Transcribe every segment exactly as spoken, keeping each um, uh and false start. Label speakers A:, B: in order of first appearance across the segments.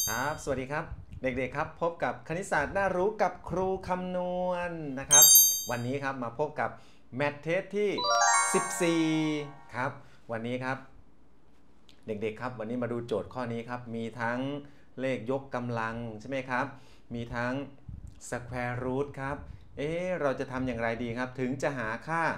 A: ครับสวัสดีครับเด็กๆครับพบกับคณิตศาสตร์น่ารู้กับครูคำนวณนะครับวันนี้ครับมาพบกับแมทเทสที่สิบสี่ครับวันนี้ครับเด็กๆครับวันนี้มาดูโจทย์ข้อนี้ครับมีทั้งเลขยกกำลังใช่ไหมครับมีทั้ง square root ครับเอ๊ะเราจะทำอย่างไรดีครับถึงจะหาค่า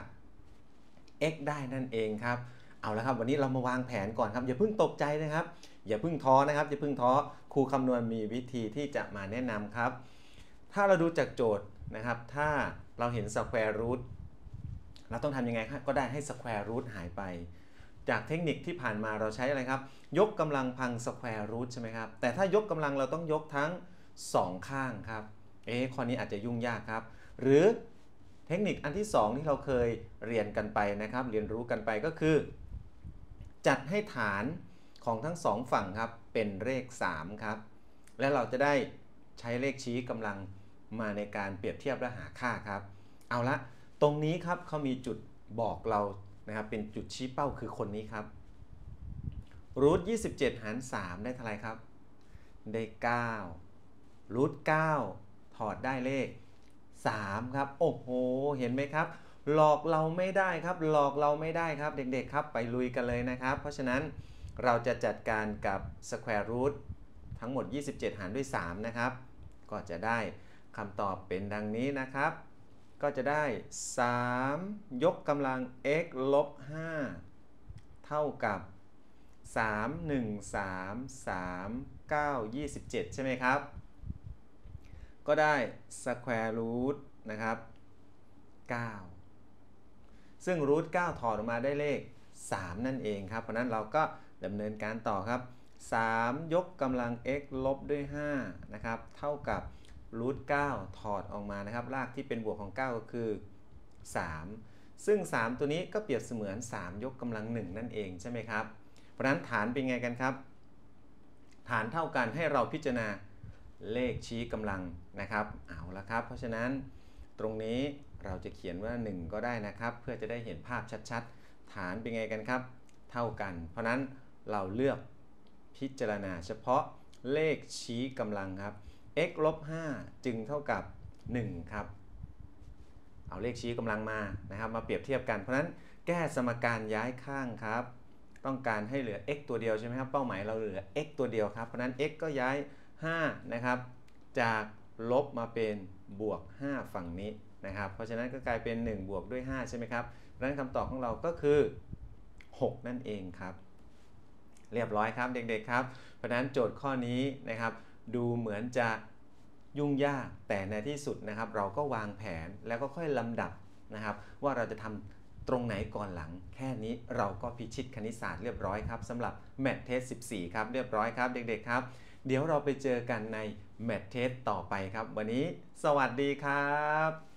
A: x ได้นั่นเองครับเอาละครับวันนี้เรามาวางแผนก่อนครับอย่าเพิ่งตกใจนะครับอย่าเพิ่งท้อนะครับอย่าเพิ่งท้อครูคำนวณมีวิธีที่จะมาแนะนำครับถ้าเราดูจากโจทย์นะครับถ้าเราเห็น square root เราต้องทำยังไงก็ได้ให้ square root หายไปจากเทคนิคที่ผ่านมาเราใช้อะไรครับยกกำลังพัง square root ใช่ไหมครับแต่ถ้ายกกำลังเราต้องยกทั้งสองข้างครับเอ๊ะข้อนี้อาจจะยุ่งยากครับหรือเทคนิคอันที่สองที่เราเคยเรียนกันไปนะครับเรียนรู้กันไปก็คือจัดให้ฐานของทั้งสองฝั่งครับเป็นเลขสามครับและเราจะได้ใช้เลขชี้กำลังมาในการเปรียบเทียบและหาค่าครับเอาละตรงนี้ครับเขามีจุดบอกเรานะครับเป็นจุดชี้เป้าคือคนนี้ครับรูทยี่สิบเจ็ดหารสามได้เท่าไหร่ครับได้เก้ารูทเก้าถอดได้เลขสามครับโอ้โหเห็นไหมครับหลอกเราไม่ได้ครับหลอกเราไม่ได้ครับเด็กๆครับไปลุยกันเลยนะครับเพราะฉะนั้นเราจะจัดการกับ square root ทั้งหมดยี่สิบเจ็ดหารด้วยสามนะครับก็จะได้คำตอบเป็นดังนี้นะครับก็จะได้สามยกกำลัง x ลบห้าเท่ากับสาม หนึ่ง สาม สาม เก้า ยี่สิบเจ็ดใช่ไหมครับก็ได้ square root นะครับเก้าซึ่ง root เก้าถอดออกมาได้เลขสามนั่นเองครับเพราะนั้นเราก็ดำเนินการต่อครับสามยกกำลัง x ลบด้วยห้านะครับเท่ากับ root เก้าถอดออกมานะครับรากที่เป็นบวกของเก้าก็คือสามซึ่งสามตัวนี้ก็เปรียบเสมือนสามยกกำลังหนึ่งนั่นเองใช่ไหมครับเพราะนั้นฐานเป็นไงกันครับฐานเท่ากันให้เราพิจารณาเลขชี้กำลังนะครับเอาละครับเพราะฉะนั้นตรงนี้เราจะเขียนว่าหนึ่งก็ได้นะครับเพื่อจะได้เห็นภาพชัดๆฐานเป็นไงกันครับเท่ากันเพราะนั้นเราเลือกพิจารณาเฉพาะเลขชี้กำลังครับ x ลบห้าจึงเท่ากับหนึ่งครับเอาเลขชี้กำลังมานะครับมาเปรียบเทียบกันเพราะนั้นแก้สมการย้ายข้างครับต้องการให้เหลือ x ตัวเดียวใช่ไหมครับเป้าหมายเราเหลือ x ตัวเดียวครับเพราะนั้น x ก็ย้ายห้านะครับจากลบมาเป็นบวกห้าฝั่งนี้นะครับเพราะฉะนั้นก็กลายเป็นหนึ่งบวกด้วยห้าใช่ไหมครับเพราะฉะนั้นคำตอบของเราก็คือหกนั่นเองครับเรียบร้อยครับเด็กๆครับเพราะฉะนั้นโจทย์ข้อนี้นะครับดูเหมือนจะยุ่งยากแต่ในที่สุดนะครับเราก็วางแผนแล้วก็ค่อยลำดับนะครับว่าเราจะทำตรงไหนก่อนหลังแค่นี้เราก็พิชิตคณิตศาสตร์เรียบร้อยครับสำหรับแมทเทสสิบสี่ครับเรียบร้อยครับเด็กๆครับเดี๋ยวเราไปเจอกันในแมทเทสต่อไปครับวันนี้สวัสดีครับ